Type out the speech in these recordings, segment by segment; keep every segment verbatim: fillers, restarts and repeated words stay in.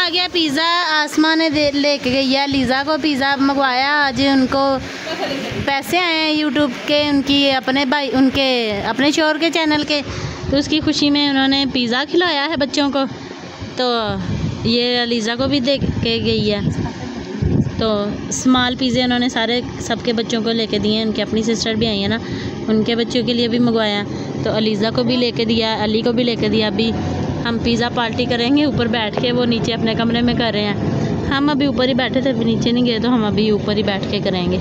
आ गया पिज़्ज़ा। आसमां ने लेके गई है लीज़ा को पिज़्ज़ा मंगवाया। आज उनको पैसे आए हैं यूट्यूब के, उनकी अपने भाई उनके अपने शोहर के चैनल के, तो उसकी खुशी में उन्होंने पिज़्ज़ा खिलाया है बच्चों को। तो ये लीज़ा को भी दे के गई है। तो स्मॉल पिज़्ज़े उन्होंने सारे सबके बच्चों को लेके दिए हैं। उनकी अपनी सिस्टर भी आई है ना, उनके बच्चों के लिए भी मंगवाया। तो अलीज़ा को भी लेके दिया, अली को भी लेके दिया। अभी हम पिज़्ज़ा पार्टी करेंगे ऊपर बैठ के, वो नीचे अपने कमरे में कर रहे हैं। हम अभी ऊपर ही बैठे थे, अभी नीचे नहीं गए, तो हम अभी ऊपर ही बैठ के करेंगे।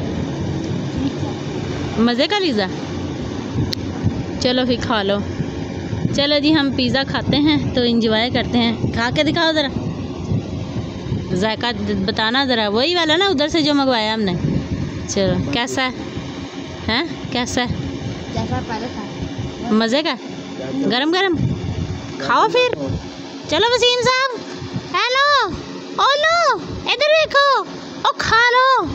मज़े का लीज़ा, चलो फिर खा लो। चलो जी हम पिज़्ज़ा खाते हैं तो इंजॉय करते हैं। खा के दिखाओ ज़रा, जायका बताना ज़रा, वही वाला ना उधर से जो मंगवाया हमने। चलो कैसा है, हैं कैसा है? जैसा पहले था। मज़े का, गरम गरम खाओ फिर। चलो वसीम साहब, हेलो ओलो, इधर देखो, ओ खा लो।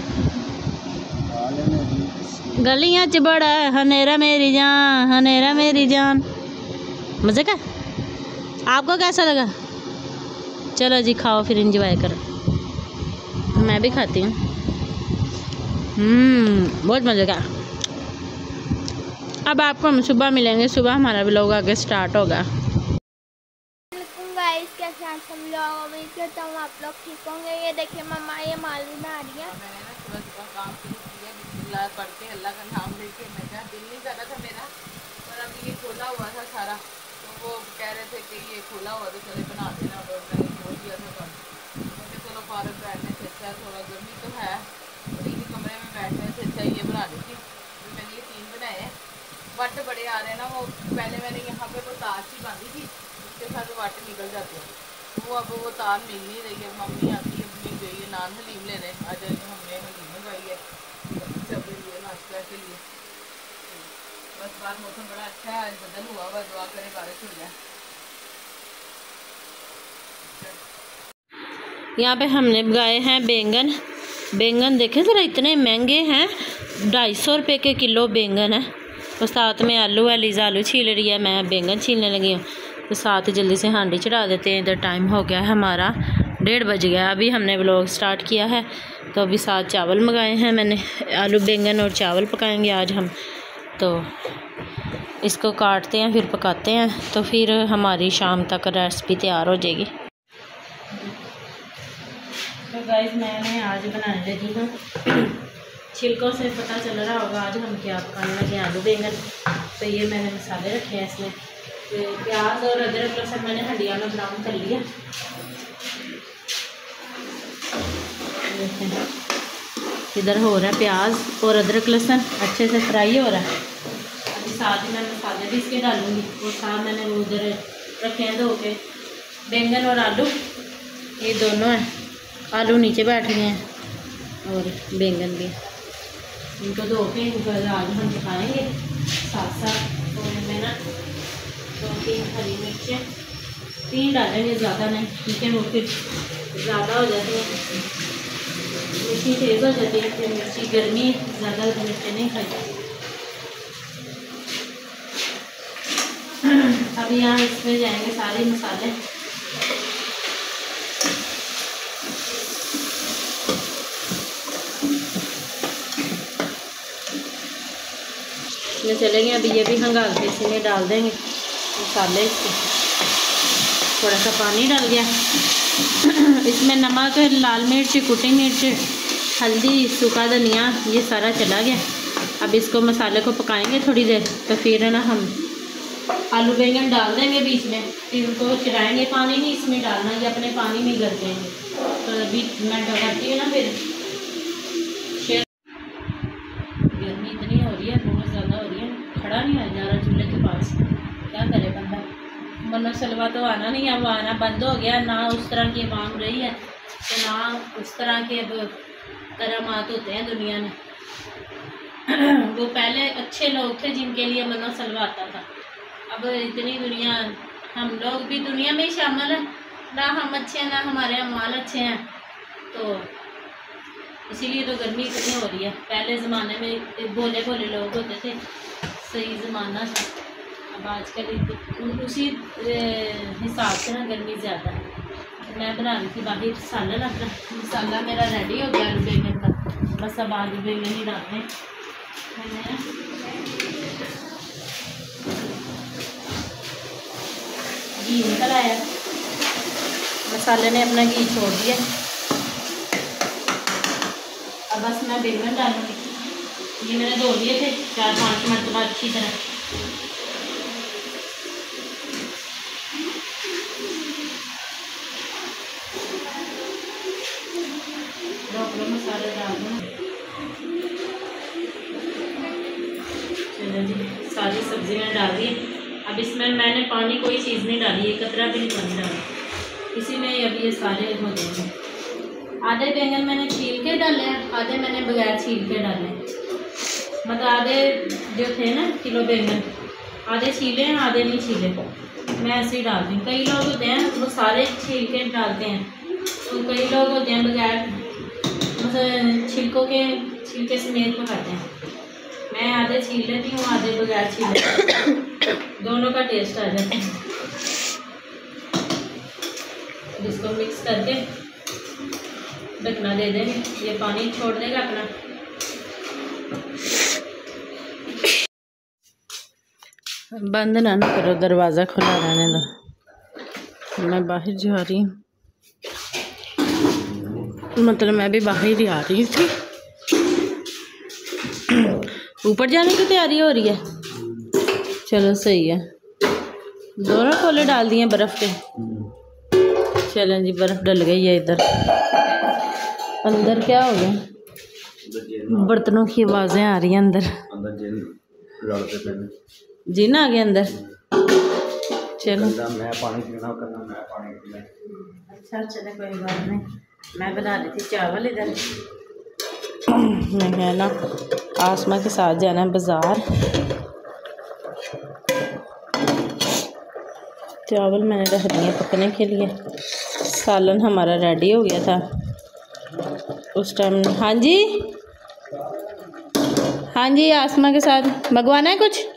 गलियां च बड़ा हनेरा मेरी जान, हनेरा मेरी जान। मज़े का, आपको कैसा लगा? चलो जी खाओ फिर एंजॉय करो। मैं भी खाती हूँ। हम्म बहुत मज़े का। अब आपको हम सुबह मिलेंगे, सुबह हमारा व्लॉग आगे स्टार्ट होगा। गाइस कैसे हैं सब लोग? उम्मीद करता हूँ आप लोग ठीक होंगे। ये देखिए मम्मा ये मालवी बना रही है। मैंने ना सुबह सुबह काम शुरू किया, बिस्मिल्लाह पढ़ के अल्लाह का नाम लेके। मैं क्या दिल नहीं कर रहा था मेरा, पर अभी ये खोला हुआ था सारा, तो वो कह रहे थे कि ये खोला हुआ तो चले बना देना, और मैंने खोल दिया था। तो मुझे चलो पार्क बैठने से अच्छा, थोड़ा गर्मी तो है, एक ही कमरे में बैठने से अच्छा ये बना देती। तो मैंने ये तीन बनाए हैं। वट बड़े आ रहे हैं ना, वो पहले मैंने यहाँ पे वो तार सी बांधी थी, उसके साथ वट निकल जाते हैं, वो अब वो तार मिल नहीं रही है। मम्मी आती है, अपनी गई है नान हलीम लेने। आज हमने हलीम मंगवाई है सबके लिए, नाश्ता के लिए। बस बाहर मौसम बड़ा अच्छा है, आज बदल हुआ हुआ, दुआ करे बारिश हो जाए। यहाँ पे हमने उगाए हैं बैंगन। बैंगन देखे ज़रा इतने महंगे हैं, ढाई सौ रुपये के किलो बैंगन है। और साथ में आलू है, लीज़ा आलू छील रही है, मैं बैंगन छीलने लगी हूँ। तो साथ जल्दी से हांडी चढ़ा देते हैं। इधर टाइम हो गया है हमारा, डेढ़ बज गया। अभी हमने व्लॉग स्टार्ट किया है। तो अभी साथ चावल मंगाए हैं मैंने, आलू बैंगन और चावल पकाएंगे आज हम। तो इसको काटते हैं फिर पकाते हैं, तो फिर हमारी शाम तक रेसिपी तैयार हो जाएगी। तो गाइस मैंने आज बनाने लगी हूँ, छिलकों से पता चल रहा होगा आज हम क्या पकाने लगे, आलू बैंगन। तो ये मैंने मसाले रखे हैं इसमें, तो प्याज और अदरक लहसुन मैंने हंडिया में ब्राउन कर लिया। इधर हो रहा है प्याज और अदरक लहसुन अच्छे से फ्राई हो रहा है। अभी साथ ही मैं मसाले भी इसके डालूँगी। और साथ मैंने वो उधर रखे हैं धो के बैंगन और आलू, ये दोनों हैं। आलू नीचे बैठ गए हैं और बैंगन भी, इनको धो के इनको आज हम पकाएंगे साथ साथ। और इनमें ना दो तीन हरी मिर्चें, तीन डालेंगे, ज़्यादा नहीं, क्योंकि वो फिर ज़्यादा हो जाती है, मिर्ची तेज़ हो जाती है। फिर मिर्ची गर्मी, ज़्यादा मिर्ची नहीं खाई जाती। अभी यहाँ इसमें जाएंगे सारे मसाले। इसमें चलेंगे, अभी ये भी हंगाल के इसी में डाल देंगे मसाले। इसके थोड़ा सा पानी डाल गया। इसमें नमक, लाल मिर्च, कुटी मिर्च, हल्दी, सूखा धनिया, ये सारा चला गया। अब इसको मसाले को पकाएंगे थोड़ी देर, तो फिर है ना हम आलू बैंगन डाल देंगे बीच में, फिर उनको चलाएँगे। पानी नहीं इसमें डालना, ये अपने पानी में गल देंगे। तो अभी मैं करती हूँ ना, फिर गर्मी इतनी हो रही है, बहुत ज़्यादा हो रही है, खड़ा नहीं आ जा रहा चूल्हे के पास, क्या करे बंदा। मनो सलवा तो आना नहीं है, वो आना बंद हो गया। ना उस तरह की मांग रही है, तो ना उस तरह के अब करामात होते हैं दुनिया में। वो पहले अच्छे लोग थे जिनके लिए मनो सलवा आता था। अब इतनी दुनिया, हम लोग भी दुनिया में ही शामिल हैं, ना हम अच्छे हैं ना हमारे अमाल अच्छे हैं, तो इसीलिए तो गर्मी इतनी हो रही है। पहले ज़माने में भोले भोले लोग होते थे, सही ज़माना था। अब आजकल उसी हिसाब से ना गर्मी ज़्यादा है। मैं बना रही थी बाकी सालन अपना। मसाला मेरा रेडी हो गया आलू बैंगन का, बस अब आलू बैंगन ही डालने। मैंने घी निकल आया, मसाले ने अपना घी छोड़ दिया। अब बस मैं बैंगन डालूंगी। ये मैंने धो लिए थे चार पाँच मरतबा अच्छी तरह। मसाले डाल दूँ। चलो जी, सारी सब्जी मैंने डाल दी। अब इसमें मैंने पानी कोई चीज़ नहीं डाली, एक कतरा भी नहीं पानी डाला, इसी में अब ये सारे हो जाएंगे। आधे बैंगन मैंने छील के डाले हैं, आधे मैंने बगैर छील के डाले हैं। मतलब आधे जो थे ना किलो बैंगन, आधे छीले हैं आधे नहीं छीले, मैं ऐसे ही डालती हूँ। कई लोग होते हैं वो सारे छील के डालते हैं, तो कई लोग होते हैं बगैर मतलब छिलकों के छिलके समेत पकाते हैं। मैं आधे छील लेती हूँ आधे बगैर छील, दोनों का टेस्ट आ जाता है। इसको मिक्स करके ढकना दे देंगे, ये पानी छोड़ देगा अपना। बंद ना ना करो, दरवाज़ा खुला रहने दो। मैं बाहर जा रही हूँ, मतलब मैं भी बाहर ही आ रही थी। ऊपर जाने की तैयारी हो रही है, चलो सही है। दोनों कोले डाल दिए बर्फ़ के। चलें जी, बर्फ़ डल गई है इधर। अंदर क्या हो गया, बर्तनों की आवाज़ें आ रही हैं अंदर। जिन आ गया अंदर। चलो मैं पानी पीना करना, मैं पानी पीना। अच्छा चले कोई बात नहीं। मैं बना रही थी चावल इधर। मैं है ना आसमा के साथ जाना है बाज़ार। चावल मैंने रख दिए पकने के लिए। सालन हमारा रेडी हो गया था उस टाइम। हाँ जी हाँ जी, आसमा के साथ मंगवाना है कुछ।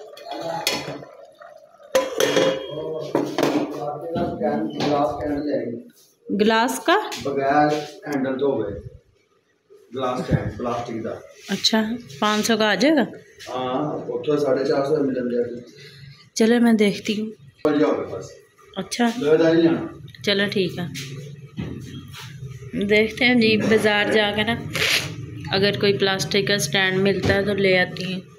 गिलास का बगैर हैंडल तो गए गिलास कैन प्लास्टिक का। अच्छा, पाँच सौ का आ जाएगा। हाँ, साढ़े चार सौ मिल जाएगा। चलो मैं देखती हूँ। अच्छा चलो ठीक है, देखते हैं जी बाज़ार जाके ना, अगर कोई प्लास्टिक का स्टैंड मिलता है तो ले आती हैं।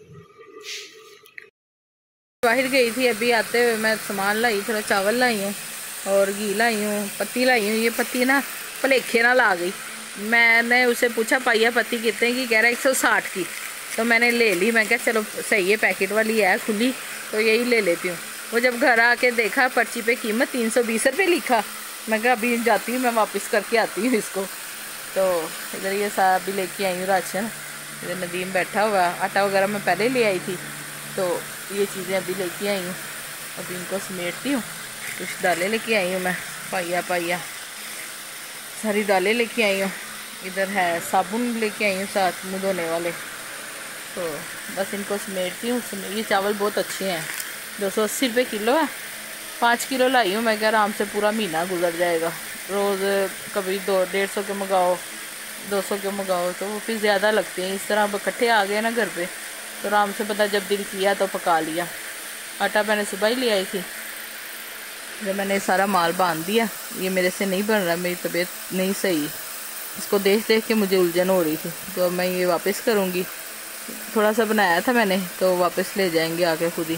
बाहर गई थी, अभी आते हुए मैं सामान लाई, थोड़ा चावल लाई हूँ और घी लाई हूँ, पत्ती लाई हूँ। ये पत्ती ना भलेखे ना ला गई। मैंने उसे पूछा पाइया पत्ती कितने की, कह रहा है एक सौ साठ की। तो मैंने ले ली। मैं क्या चलो सही है, पैकेट वाली है खुली, तो यही ले लेती हूँ। वो जब घर आके देखा पर्ची पे कीमत तीन सौ बीस रुपये लिखा। मैं क्या अभी जाती हूँ, मैं वापस करके आती हूँ इसको। तो इधर ये सारा भी लेके आई हूँ राशन। इधर नदीम बैठा हुआ, आटा वगैरह मैं पहले ले आई थी, तो ये चीज़ें अभी लेके आई हूँ। अभी इनको समेटती हूँ। कुछ दालें लेके आई हूँ मैं, पाइया पाइया सारी दालें लेके आई हूँ। इधर है साबुन लेके आई हूँ साथ मुँह धोने वाले। तो बस इनको समेटती हूँ। ये चावल बहुत अच्छे हैं, दो सौ अस्सी रुपये किलो है। पाँच किलो लाई हूँ मैं, क्या आराम से पूरा महीना गुजर जाएगा। रोज़ कभी दो डेढ़ सौ के मंगाओ, दो सौ के मंगाओ, तो वो फिर ज़्यादा लगते हैं। इस तरह अब इकट्ठे आ गए ना घर पे, तो आराम से पता जब दिल किया तो पका लिया। आटा मैंने सुबह ही ले आई थी, जब मैंने सारा माल बांध दिया। ये मेरे से नहीं बन रहा, मेरी तबीयत नहीं सही, इसको देख देख के मुझे उलझन हो रही थी। तो मैं ये वापस करूँगी। थोड़ा सा बनाया था मैंने, तो वापस ले जाएंगे आके खुद ही।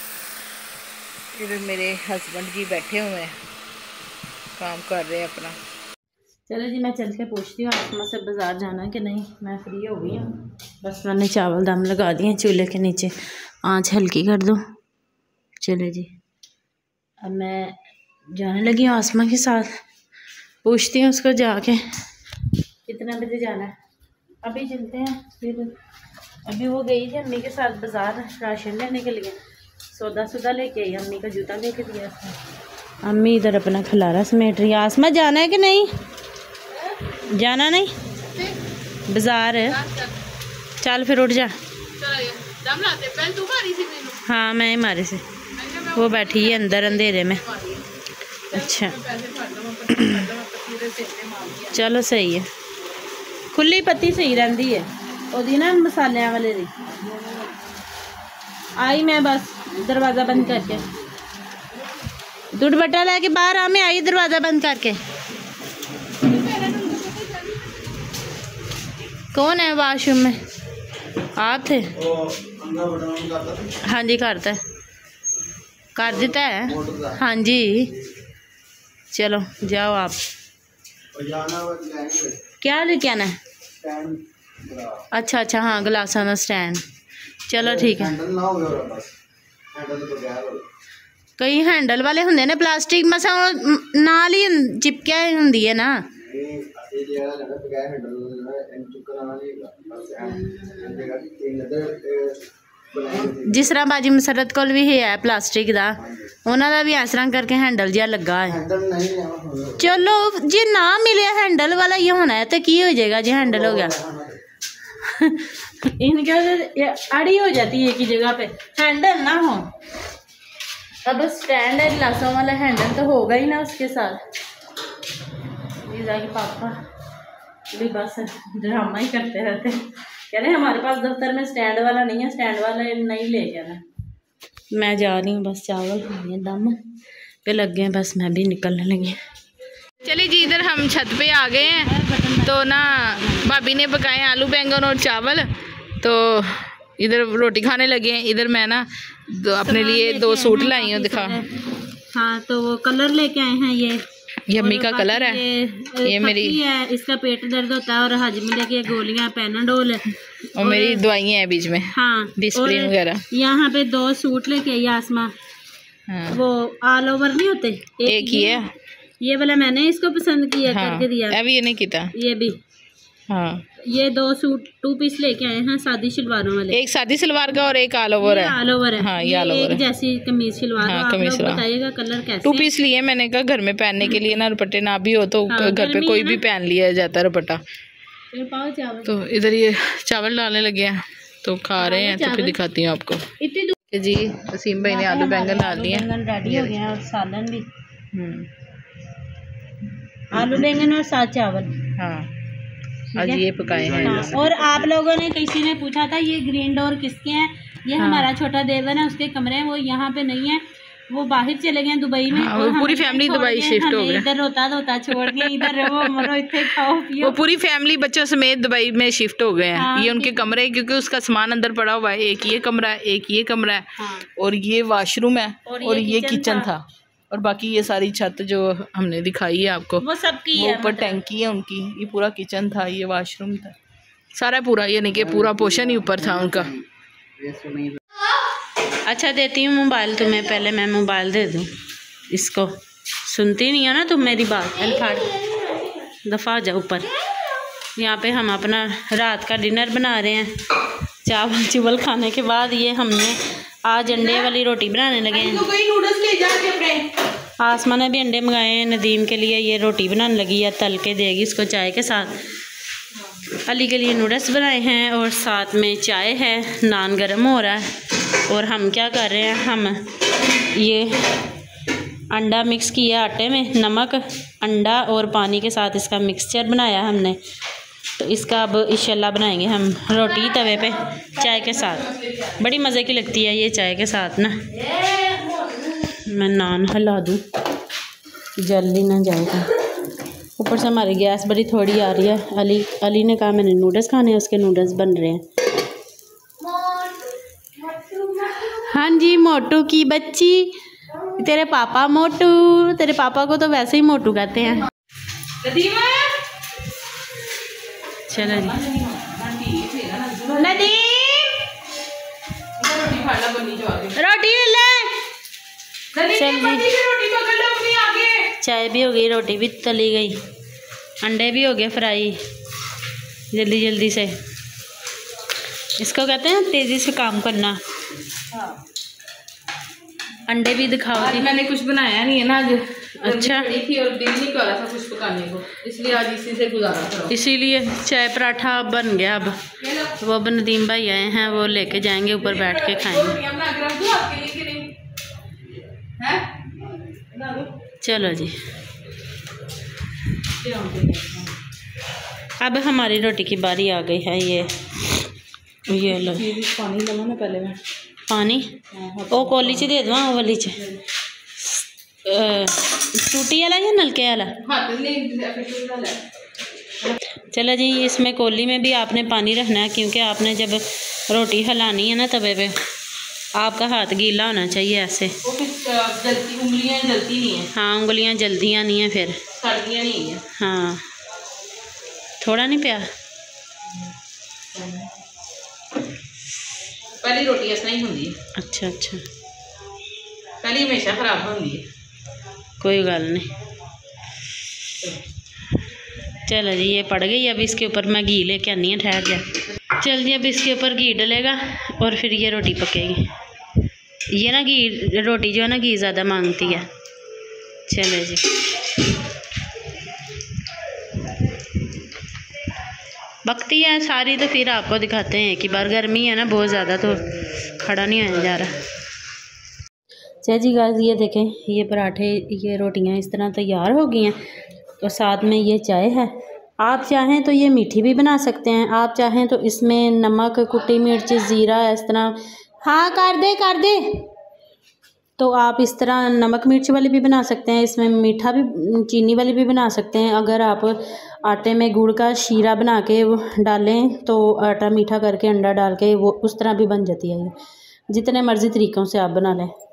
फिर मेरे हस्बैंड जी बैठे हुए हैं, काम कर रहे हैं अपना। चलो जी, मैं चल के पूछती हूँ आसमा से बाज़ार जाना है कि नहीं। मैं फ्री हो गई हूँ, बस मैंने चावल दम लगा दिए चूल्हे के नीचे। आँच हल्की कर दो। चलो जी, अब मैं जाने लगी हूँ आसमा के साथ। पूछती हूँ उसको जाके कितना बजे जाना है। अभी चलते हैं। फिर अभी वो गई थी अम्मी के साथ बाज़ार राशन लेने के लिए, सौदा सौदा लेके आई। अम्मी का जूता लेके दिया उसने। अम्मी इधर अपना खलारा समेट रही है। आसमा जाना है कि नहीं? जाना नहीं बाज़ार है। चल फिर उठ जा। हाँ मैं मारे से, वो बैठी है अंदर अंधेरे में। अच्छा चलो सही है, खुली पत्ती सही रही है ओदी ना मसालियां वाले दी। आई मैं बस दरवाज़ा बंद करके, तू दुपट्टा लेके बाहर आ, मैं आई दरवाज़ा बंद करके। कौन है वाशरूम में? आप थे? हाँ जी करता है, कर देता है हाँ जी। चलो जाओ आप। क्या लेके आना है? अच्छा अच्छा हाँ गिलासा का स्टैंड। चलो ठीक है। कई हैंडल वाले होंगे ने प्लास्टिक मसा नाल ही चिपकिया होंगी है ना। जिस तरह बाजी मसरत कोल भी है प्लास्टिक का, उन्होंने भी इस तरह करके हैंडल जिहा लगा है। चलो जे ना मिले हैंडल वाला ये होना है तो की हो जाएगा जी, हैंडल हो गया इनके अड़ी हो जाती है एक ही जगह पे, हैंडल ना हो। अब स्टैंड है गिलासों वाला, हैंडल तो होगा ही ना उसके साथ। लीजा के पापा भी बस ड्रामा ही करते रहते, कह रहे हमारे पास दफ्तर में स्टैंड वाला नहीं है, स्टैंड वाला नहीं ले जाना। मैं जा रही हूँ बस, चावल खाने दम पे लग गए, बस मैं भी निकलने लगी। चलिए जी इधर हम छत पे आ गए हैं, तो ना भाभी ने पकाए आलू बैंगन और चावल, तो इधर रोटी खाने लगे हैं। इधर मैं ना दो अपने लिए दो सूट लाई हूँ, दिखा। हाँ तो वो कलर लेके आए हैं, ये ये अम्मी का कलर है, ये, ये मेरी है, इसका पेट दर्द होता है और हाजमे की गोलियां पैनाडोल है, और, और मेरी दवाइयाँ हैं बीच में, हाँ डिस्प्रिन वगैरह। यहाँ पे दो सूट लेके आई आसमा, हाँ। वो ऑल ओवर नहीं होते, एक, एक ही है, ये वाला मैंने इसको पसंद किया, हाँ, करके दिया। अभी ये नहीं किया, ये भी, हाँ। ये दो सूट टू पीस लेके आए हैं सादी शलवारों वाले, एक सादी सलवार का और एक ऑल ओवर है, ऑल ओवर है, हाँ ये ऑल ओवर है, जैसी कमीज शलवार, हाँ, कमीज शलवार। बताइएगा कलर कैसे। टू पीस लिए मैंने कहा घर में पहनने के लिए ना, दुपट्टे ना भी हो तो हाँ, घर पे कोई भी पहन लिया जाता है दुपट्टा। तो इधर ये चावल डालने लगे हैं, तो खा रहे हैं, तो फिर दिखाती हूँ आपको जी। वसीम भाई ने आलू बैंगन डाल दिए, रेडी हो गए, और सालन भी, आलू बैंगन और साथ चावल, हाँ आज ये पकाए हैं। हाँ, और आप लोगों ने किसी ने पूछा था ये ग्रीन डोर किसके हैं, ये हाँ, हमारा छोटा देवर है, उसके कमरे हैं, वो यहाँ पे नहीं है, वो बाहर चले गए दुबई में, हाँ, वो पूरी फैमिली दुबई शिफ्ट हो गए, इधर रोता रोता छोड़ के इधर वो मरो इतने खाओ पियो, वो पूरी फैमिली बच्चों समेत दुबई में शिफ्ट हो गए हैं। हाँ, ये उनके कमरे हैं, क्योंकि उसका सामान अंदर पड़ा हुआ है, एक ये कमरा है, एक ये कमरा है, हाँ, और ये वाशरूम है, और, और ये किचन था, और बाकी ये सारी छत जो हमने दिखाई है आपको वो सबकी है, ऊपर टैंकी है उनकी, ये पूरा किचन था, ये वाशरूम था, सारा पूरा, ये नहीं कि पूरा पोर्शन ही ऊपर था उनका। अच्छा देती हूँ मोबाइल तुम्हें, पहले मैं मोबाइल दे दूँ इसको, सुनती नहीं हो ना तुम मेरी बात, फाड़ दफ़ा जाओ ऊपर। यहाँ पे हम अपना रात का डिनर बना रहे हैं, चावल चुवल खाने के बाद ये हमने आज अंडे वाली रोटी बनाने लगे हैं। आसमा ने भी अंडे मंगाए हैं नदीम के लिए, ये रोटी बनाने लगी है, तल के देगी इसको चाय के साथ। अली के लिए नूडल्स बनाए हैं, और साथ में चाय है, नान गरम हो रहा है, और हम क्या कर रहे हैं, हम ये अंडा मिक्स किया आटे में, नमक अंडा और पानी के साथ इसका मिक्सचर बनाया हमने, तो इसका अब इंशाल्लाह बनाएंगे हम रोटी तवे पे चाय के साथ। बड़ी मज़े की लगती है ये चाय के साथ ना। मैं नान हिला दूँ जल्दी ना जाएगा, ऊपर से हमारी गैस बड़ी थोड़ी आ रही है। अली अली ने कहा मैंने नूडल्स खाने हैं, उसके नूडल्स बन रहे हैं। हाँ जी मोटू की बच्ची, तेरे पापा मोटू, तेरे पापा को तो वैसे ही मोटू कहते हैं। चलो जी नदीम रोटी ले, चाय भी हो गई, रोटी भी तली गई, अंडे भी हो गए फ्राई जल्दी जल्दी से। इसको कहते हैं तेज़ी से काम करना। अंडे भी दिखाओ। आज मैंने कुछ बनाया नहीं है ना आज, अच्छा थी और दिल नहीं कर रहा था कुछ पकाने को, इसलिए आज इसी से गुजारा करो। इसीलिए चाय पराठा बन गया। अब वो अब नदीम भाई आए हैं, वो लेके जाएंगे, ऊपर बैठ के खाएंगे। चलो जी अब हमारी रोटी की बारी आ गई है। ये ये लो पानी लगा ना पहले मैं पानी ओ कोली च दे दवा वाली च टूटी वाला या नलके वाला। चलो जी, इसमें कोली में भी आपने पानी रखना है, क्योंकि आपने जब रोटी हिलानी है ना तवे पे, आपका हाथ गीला होना चाहिए ऐसे। जलती उंगलियां जलती नहीं है। हाँ, उंगलियां जल्दियाँ नहीं है, फिर सड़दियां नहीं है। हाँ, थोड़ा नहीं पिया। पहली रोटी इस तरह ही होंगी। अच्छा अच्छा, पहली हमेशा खराब होंगी है। कोई गल नहीं। चलो जी, ये पड़ गई। अब इसके ऊपर मैं घी लेके आनी है, ठहर जा। चल जी, अब इसके ऊपर घी डलेगा और फिर ये रोटी पकेगी। ये ना घी रोटी जो है ना घी ज़्यादा मांगती है। चलो जी, पकती है सारी तो फिर आपको दिखाते हैं कि बार। गर्मी है ना बहुत ज़्यादा, तो खड़ा नहीं होया जा रहा। चलो जी गाइस, ये देखें, ये पराठे, ये रोटियां इस तरह तैयार हो गई हैं। तो साथ में ये चाय है। आप चाहें तो ये मीठी भी बना सकते हैं, आप चाहें तो इसमें नमक, कुटी मिर्च, ज़ीरा इस तरह, हाँ कर दे कर दे, तो आप इस तरह नमक मिर्च वाली भी बना सकते हैं। इसमें मीठा भी, चीनी वाली भी बना सकते हैं। अगर आप आटे में गुड़ का शीरा बना के डालें तो आटा मीठा करके अंडा डाल के वो उस तरह भी बन जाती है। ये जितने मर्ज़ी तरीक़ों से आप बना लें।